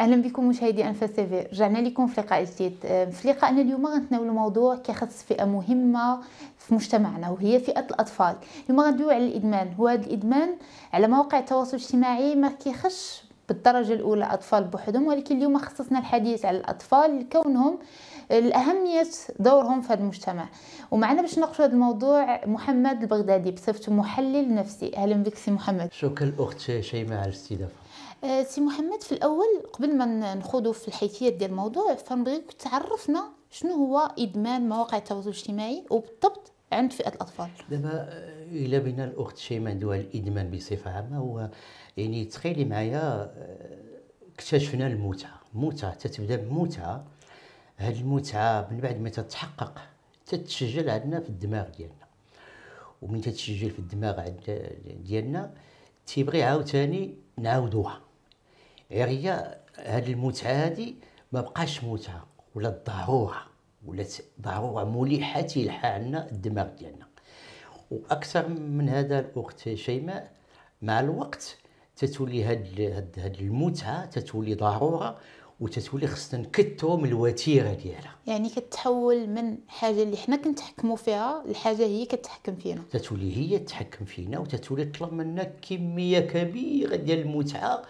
اهلا بكم مشاهدي انفاس تيفي، رجعنا لكم في لقاء جديد. في لقائنا اليوم غنتناولوا موضوع كيخص فئه مهمه في مجتمعنا وهي فئه الاطفال. اليوم غندويو على الادمان. هو هذا الادمان على مواقع التواصل الاجتماعي ما كيخش بالدرجه الاولى اطفال بوحدهم، ولكن اليوم خصصنا الحديث على الاطفال لكونهم الأهمية دورهم في هذا المجتمع. ومعنا باش نناقشوا هذا الموضوع محمد البغدادي بصفته محلل نفسي. اهلا بك سي محمد. شكرا الاخت شيماء على الاستضافه. سي محمد، في الاول قبل ما نخوضوا في الحيثيات ديال الموضوع فنبغيك تعرفنا شنو هو ادمان مواقع التواصل الاجتماعي وبالضبط عند فئه الاطفال. دابا الا بينا الاخت شيماء ندوي على الادمان بصفه عامه، هو يعني تخيلي معايا اكتشفنا المتعه تتبدا بمتعه. هذه المتعه من بعد ما تتحقق تتسجل عندنا في الدماغ ديالنا، ومن تتسجل في الدماغ ديالنا تيبغي عاوتاني نعاودوها. هي هذه المتعه هذه ما بقاش متعه، ولات ضروره ملحه تيلحى عندنا الدماغ ديالنا. واكثر من هذا الاخت شيماء، مع الوقت تتولي هاد المتعه تتولي ضروره، وتتولي خصنا نكثروا من الوتيره ديالها. يعني كتحول من حاجه اللي حنا كنتحكموا فيها لحاجه هي كتحكم فينا، تتولي هي تتحكم فينا، وتتولي تطلب منا كميه كبيره ديال المتعه،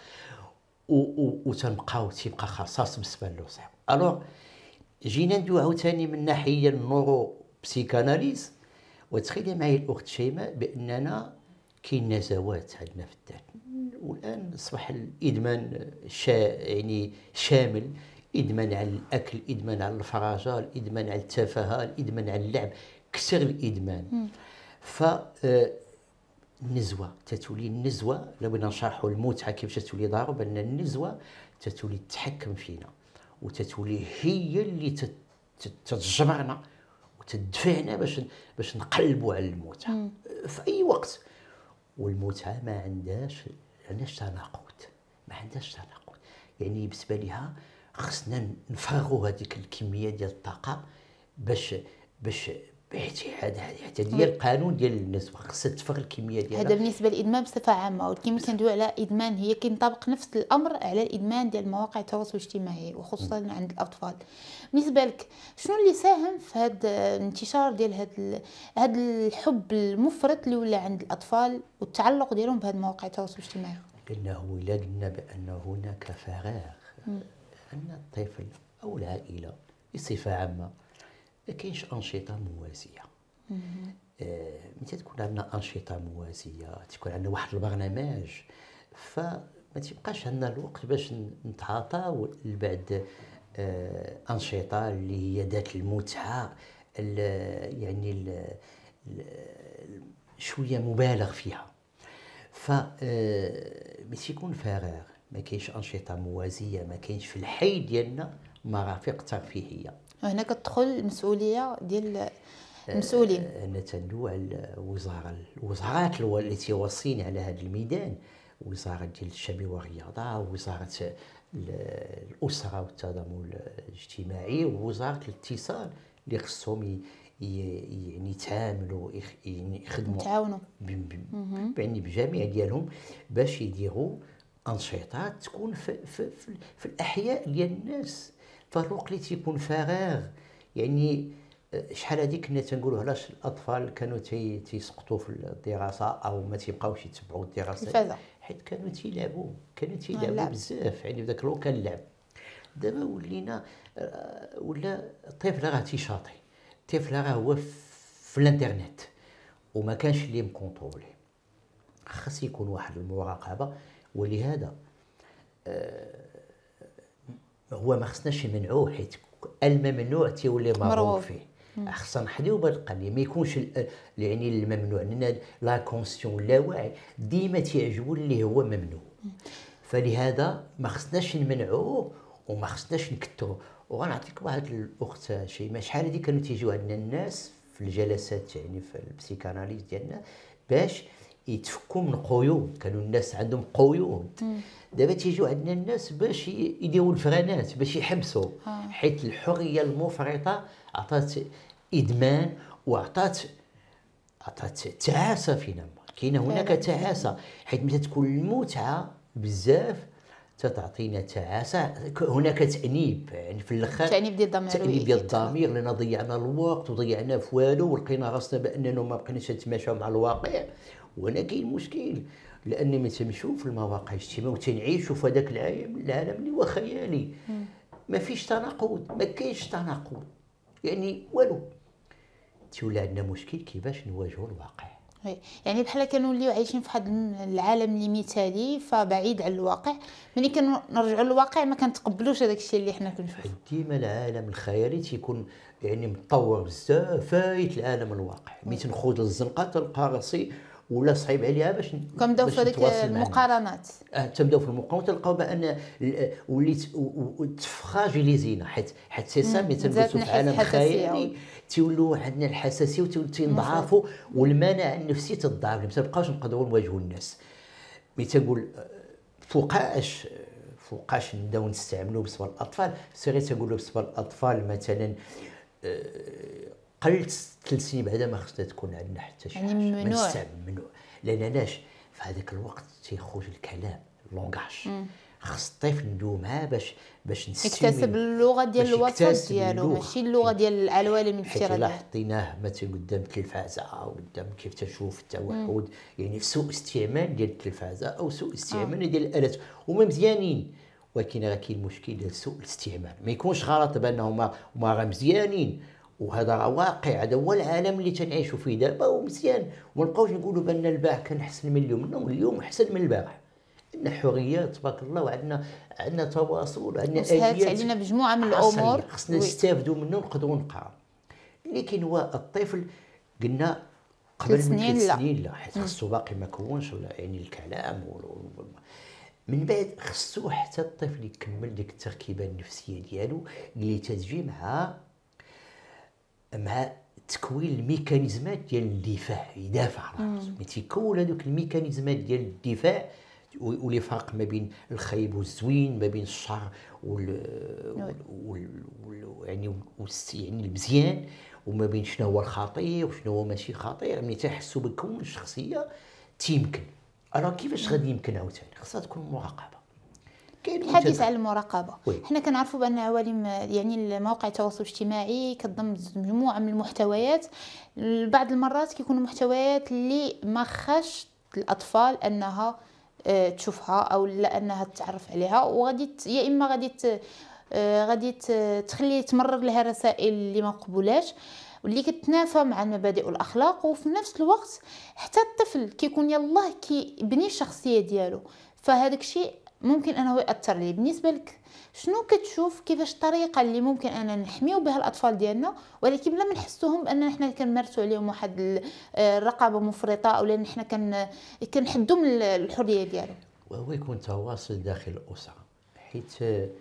تيبقى خصاص بالنسبه للوصف. الوغ جينا ندويو عاوتاني من ناحيه النورو بسيكاناليز، وتخيلي معايا الاخت شيماء باننا كاين نزوات عندنا في الذات، والان اصبح الادمان يعني شامل. ادمان على الاكل، ادمان على الفرجه، الادمان على التفاهه، الادمان على اللعب، كثر الادمان. ف النزوه تتولي النزوه، لو بغينا نشرحوا المتعه كيفاش تتولي ضارب، بان النزوه تتولي تتحكم فينا، وتتولي هي اللي تتجبرنا وتدفعنا باش نقلبوا على المتعه في اي وقت. والمتعه ما عندهاش تناقض، يعني بالنسبه لها خصنا نفرغوا هذيك الكميه ديال الطاقه باش حتى ديال القانون ديال النسبه خصها تفرغ الكميه ديالها. هذا بالنسبه للادمان بصفه عامه، ولكن كندوي على ادمان هي كينطبق نفس الامر على الادمان ديال مواقع التواصل الاجتماعي وخصوصا عند الاطفال. بالنسبه لك شنو اللي ساهم في هذا الانتشار ديال هذا الحب المفرط اللي ولا عند الاطفال والتعلق ديالهم بهذه مواقع التواصل الاجتماعي؟ لانه الا قلنا بان هناك فراغ ان الطفل او العائله بصفه عامه ما كاينش انشطه موازيه. متى تكون عندنا انشطه موازيه، تكون عندنا واحد البرنامج، فما تيبقاش عندنا الوقت باش نتعاطاو لبعض انشطه اللي هي ذات المتعه، يعني شويه مبالغ فيها. ف ملي تيكون فراغ، ما كاينش انشطه موازيه، ما كاينش في الحي ديالنا مرافق ترفيهيه. هنا كتدخل المسؤوليه ديال المسؤولين. انا تندوي على الوزارات التي واصين على هذا الميدان، وزاره ديال الشباب والرياضه، ووزاره الاسره والتضامن الاجتماعي، ووزاره الاتصال، اللي خصهم يعني يتعاملوا يخدموا يتعاونوا يعني بجميع ديالهم باش يديروا انشطات تكون في الاحياء ديال الناس. فالوقت اللي تيكون فراغ، يعني شحال هادي كنا تنقولوا علاش الاطفال كانوا تيسقطوا في الدراسه او ما تيبقاوش يتبعوا الدراسه، حيت كانوا تيلعبوا بزاف، يعني بداك الوقت كان اللعب. دابا ولا الطفل راه تيشاطي، الطفل راه هو في الانترنت وما كانش اللي مكونطرولي. خاص يكون واحد المراقبه، ولهذا هو ما خصناش نمنعوه، حيت الممنوع تيولي مرغوب فيه. خصنا نحديو بهذه القضيه، ما يكونش يعني الممنوع لان لا كونسيون اللاوعي ديما تيعجبو اللي هو ممنوع. فلهذا ما خصناش نمنعوه وما خصناش نكثروا. وغنعطيك واحد الاخت شيماء، شحال هادي كانوا تيجيو عندنا الناس في الجلسات، يعني في البسيكاناليز ديالنا، باش يتفكوا من قيود. كانوا الناس عندهم قيود، دابا تيجيو عندنا الناس باش يديروا الفرانات، باش يحبسوا، حيت الحريه المفرطه عطات ادمان وعطات تعاسه فينا. كاينه هناك تعاسه، حيت ملي تكون المتعه بزاف تتعطينا تعاسه. هناك تانيب، يعني في الاخر تانيب ديال الضمير، تانيب ديال الضمير، لان ضيعنا الوقت وضيعنا في والو، ولقينا راسنا باننا ما بقيناش نتماشاو مع الواقع. وهنا كاين مشكل، لان ملي تمشيو في المواقع الاجتماعيه وتنعيشوا في هذاك العالم اللي هو خيالي، ما فيش تناقض، ما كاينش تناقض، يعني والو. تولي عندنا مشكل كيفاش نواجهوا الواقع. يعني بحال كنوليو عايشين في واحد العالم اللي مثالي فبعيد على الواقع، ملي كنرجعوا للواقع ما كنتقبلوش هذاك الشيء اللي حنا كنشوفو. ديما العالم الخيالي تيكون يعني متطور بزاف، فايت العالم الواقع. ملي تنخوض للزنقه تلقى راسي ولا صعيب عليها باش كنبداو في هذيك المقارنات. تبداو في المقارنه تلقاو بان وليت تفراجيليزينا، حيت سي سا ملي تنجلسوا في عالم خيالي تيولوا عندنا الحساسيه وتنضعفوا، والمناعه النفسيه تضعف، ما تبقاوش نقدروا نواجهوا الناس. ملي تنقول فوقاش نبداو نستعملوا بالنسبه للاطفال، سي غير تنقولوا بالنسبه للاطفال مثلا قلت 3 سنين بعدا ما خصنا تكون عندنا حتى شي حاجه، يعني ممنوع. لان علاش في هذاك الوقت تيخرج الكلام، اللونغاج. خص الطفل ندوي معاه باش يكتسب اللغه ديال الوسط ديالو، ماشي اللغه ديال العوالم الافتراضيه. حيت الا حطيناه مثلا قدام التلفازه او قدام كيف تشوف التوحد، يعني سوء استعمال ديال التلفازه او سوء استعمال ديال الالات، هما مزيانين، ولكن راه كاين مشكل ديال سوء الاستعمال. ما يكونش غلط بانهم راه مزيانين، وهذا راه واقع، هذا هو العالم اللي تنعيشوا فيه دابا ومزيان، وما نبقاوش نقولوا بان البارح كان احسن من اليوم. اليوم احسن من البارح، عندنا حريات تبارك الله، وعندنا تواصل، وعندنا سهلت علينا بمجموعه من الامور خصنا نستافدوا منه ونقدروا نقراو. لكن هو الطفل قلنا قبل من 3 سنين لا، حيت خصو باقي ما كونش يعني الكلام من بعد خصو حتى الطفل يكمل ديك التركيبه النفسيه ديالو اللي تتجي مع تكوين الميكانيزمات ديال الدفاع، يدافع على راسو. ملي تيكون هذوك الميكانيزمات ديال الدفاع، واللي فرق ما بين الخايب والزوين، ما بين الشر يعني المزيان، وما بين شنو هو الخطير وشنو هو ماشي خطير. ملي تيحسوا بكون الشخصيه تيمكن. كيفاش غادي يمكن عاوتاني؟ خصها تكون مراقبه. الحديث على المراقبه، حنا كنعرفوا بان عوالم يعني مواقع التواصل الاجتماعي كتضم مجموعه من المحتويات، بعض المرات كيكونوا محتويات اللي ما خاش الاطفال انها تشوفها او لا انها تتعرف عليها، وغادي يا اما غادي تخلي تمرر لها رسائل اللي ما مقبولاش واللي كتنافى مع المبادئ والاخلاق. وفي نفس الوقت حتى الطفل كيكون يلاه كيبني الشخصيه ديالو، فهذاك الشيء ممكن انه ياثر ليه. بالنسبه لك شنو كتشوف كيفاش الطريقه اللي ممكن اننا نحميو بها الاطفال ديالنا، ولكن بلا ما نحسوهم باننا حنا كنمارسوا عليهم واحد الرقابه مفرطه، او لان حنا كنحدوا من الحريه ديالهم؟ وهو يكون تواصل داخل الاسره، حيت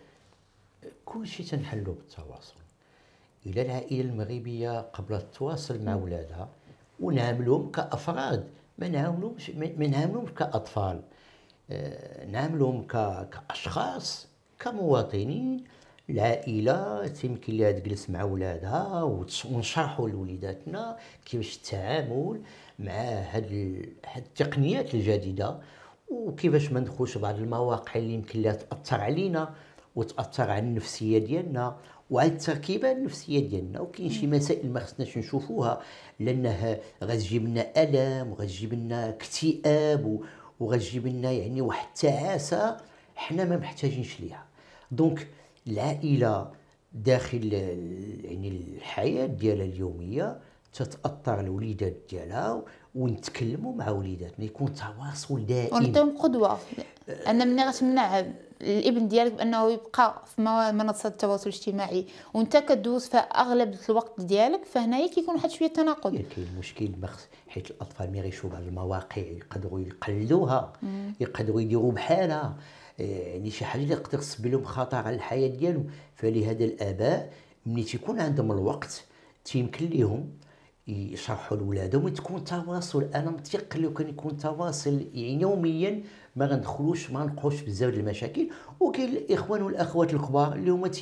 كل شيء تنحلو بالتواصل. الى العائله المغربيه قبل التواصل مع ولادها ونعاملهم كافراد، ما نعاملهمش كاطفال، نعاملهم كاشخاص، كمواطنين. العائله يمكن لها تجلس مع ولادها ونشرحوا لوليداتنا كيفاش التعامل مع هاد التقنيات الجديده، وكيفاش ما ندخلوش بعض المواقع اللي يمكن لها تاثر علينا وتاثر على النفسيه ديالنا وعلى التركيبه النفسيه ديالنا. وكاين شي مسائل ما خصناش نشوفوها، لانها غتجيب لنا الم وغتجيب لنا اكتئاب وغتجيب لنا يعني واحد التعاسه حنا ما محتاجينش ليها. دونك العائله داخل يعني الحياه ديالها اليوميه تتاثر الوليدات ديالها، ونتكلموا مع وليداتنا، يكون تواصل دائم ونعطيهم قدوه. ان ملي غتمنع الابن ديالك بانه يبقى في منصات التواصل الاجتماعي وانت كدوز في اغلب الوقت ديالك، فهنايا كيكون واحد شويه تناقض. كاين مشكل حيت الاطفال ملي غيشوفوا بعض المواقع يقدروا يقلدوها، يقدروا يديروا بحالها، يعني شي حاجه اللي تقدر تسبب لهم خطر على الحياه ديالهم. فلهذا الاباء ملي تيكون عندهم الوقت تيمكن ليهم يشرحوا لولادهم وتكون تواصل. انا متيقن لو كان يكون تواصل يعني يوميا ما غندخلوش ما نلقاوش بزاف ديال المشاكل. وكاين الاخوان والاخوات الكبار اللي هما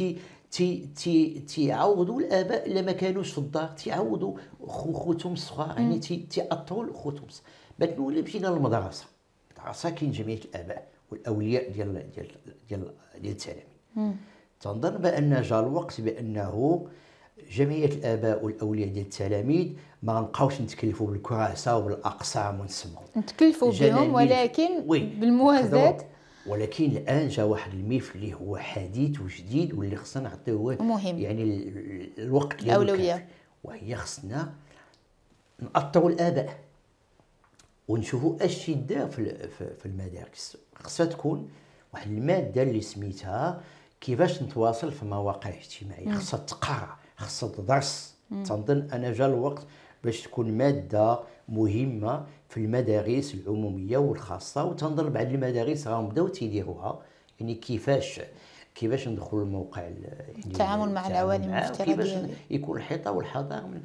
تيعوضوا الاباء اللي ما كانوش في الدار، تيعوضوا خوتهم الصغار، يعني تيأطروا خوتهم. بات نولي مشينا للمدرسه، المدرسه كاين جمعيه الاباء والاولياء ديال التلاميذ. تنظن بان جا الوقت بانه جمعيه الاباء والاولياء ديال التلاميذ ما غنبقاوش نتكلفوا بالكراسه وبالاقسام ونسمعوا نتكلفوا بهم، ولكن بالموازاه. ولكن الان جا واحد الملف اللي هو حديث وجديد واللي خصنا نعطيوه مهم، يعني الوقت الاولويه، وهي خصنا نأطروا الاباء ونشوفوا اش يدار في المدارس. خصها تكون واحد الماده اللي سميتها كيفاش نتواصل في مواقع اجتماعيه، خصها تقرا، خصها تدرس. تنظن انا جا الوقت باش تكون ماده مهمه في المدارس العموميه والخاصه، وتنظن بعض المدارس راهم بداو تيديروها، يعني كيفاش ندخلوا الموقع يعني التعامل مع العوالم الافتراضيه، كيفاش يكون الحيطه والحذر من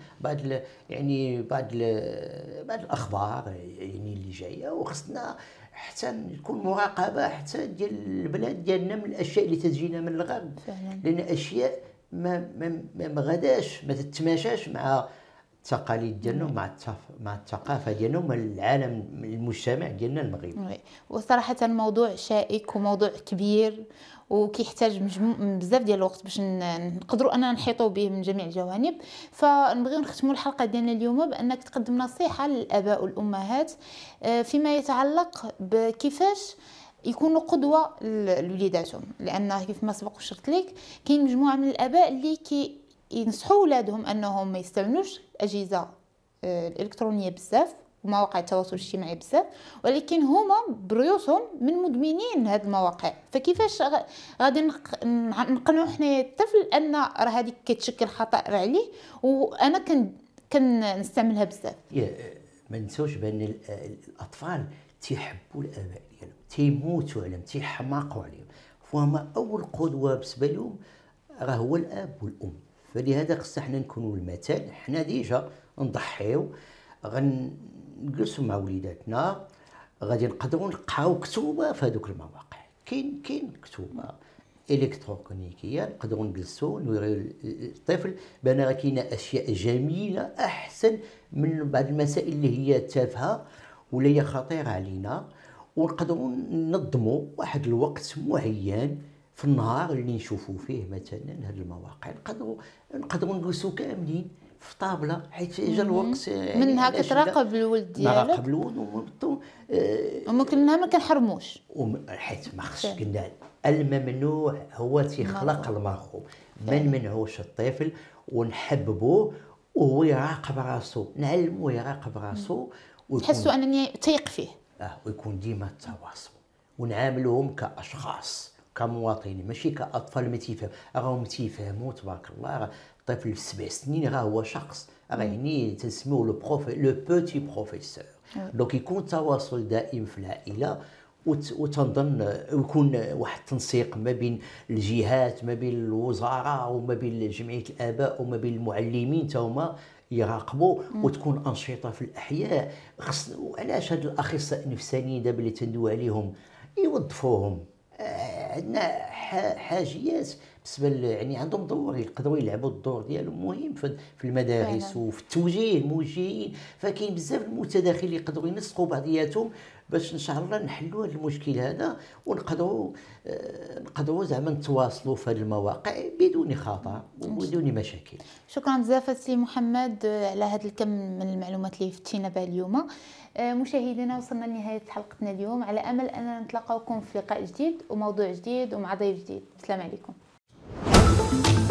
بعض الاخبار يعني اللي جايه، وخصنا حتى نكون مراقبه حتى ديال البلاد ديالنا من الاشياء اللي تجينا من الغرب فعلا. لان اشياء ما غاداش ما تتماشاش مع التقاليد ديالنا مع الثقافه ديالنا ومع العالم المجتمع ديالنا المغربي. وصراحه الموضوع شائك وموضوع كبير وكيحتاج بزاف ديال الوقت باش نقدروا اننا نحيطوا به من جميع الجوانب. فنبغيو نختموا الحلقه ديالنا اليوم بانك تقدم نصيحه للاباء والامهات فيما يتعلق بكيفاش يكونوا قدوه لوليداتهم، لان كيف ما سبق وشرت لك كاين مجموعه من الاباء اللي ينصحوا اولادهم انهم ما يستعملوش الاجهزه الالكترونيه بزاف ومواقع التواصل الاجتماعي بزاف، ولكن هما بريوسهم من مدمنين هذه المواقع. فكيفاش غادي نقنعوا حنايا الطفل ان راه هذيك كتشكل خطر عليه وانا كنستعملها بزاف؟ ما نساوش بان الاطفال تيحبوا الاباء ديالهم، تيموتوا عليهم، تيحماقوا عليهم، فهما اول قدوه بالنسبه لهم راه هو الاب والام. فلهذا خصنا حنا نكونوا المثال. حنا ديجا نضحيو، غنجلسوا مع وليداتنا، غادي نقدروا نلقاو كتوبه في هذوك المواقع. كاين كتوبه الكترونيكيه نقدروا نجلسوا نوريو الطفل بان راه كاينه اشياء جميله احسن من بعض المسائل اللي هي تافهه ولا هي خطيره علينا، ونقدروا ننظموا واحد الوقت معين في النهار اللي نشوفوا فيه مثلا هذه المواقع. نقدروا نجلسوا كاملين في طابله حيت جا الوقت منها كتراقب الولد ديالك، نراقب الولد وممكن ما كنحرموش، حيت ما خصش قلنا الممنوع هو تيخلق المرغوب. ما نمنعوش الطفل ونحببوه وهو يراقب راسو، نعلموه يراقب راسو تحسوا انني تيق فيه ويكون ديما التواصل، ونعاملوهم كاشخاص كمواطنين ماشي كاطفال ما تيفهموا. راهم تيفهموا تبارك الله. راه الطفل في 7 سنين راه هو شخص، راه يعني تنسميوه لو بوتي بروفيسور. دونك يكون التواصل دائم في العائله، وتنظن يكون واحد التنسيق ما بين الجهات، ما بين الوزاره وما بين جمعيه الاباء وما بين المعلمين تا هما يراقبوا، وتكون انشطه في الاحياء. وعلاش هاد الاخصائيين النفسانيين دابا اللي تندوي عليهم يوظفوهم؟ عندنا حاجيات بالنسبه يعني عندهم دور، يقدروا يلعبوا الدور ديالهم مهم في المدارس وفي التوجيه الموجهين. فكاين بزاف المتداخلين اللي يقدروا ينسقوا بعضياتهم باش ان شاء الله نحلوا هذا المشكل هذا، ونقدروا زعما نتواصلوا في هذه المواقع بدون خطر وبدون مشاكل. شكرا بزاف سي محمد على هذا الكم من المعلومات اللي فتينا بها اليوم. مشاهدينا وصلنا لنهايه حلقتنا اليوم، على امل اننا نتلاقاوكم في لقاء جديد وموضوع جديد ومع ضيف جديد. السلام عليكم.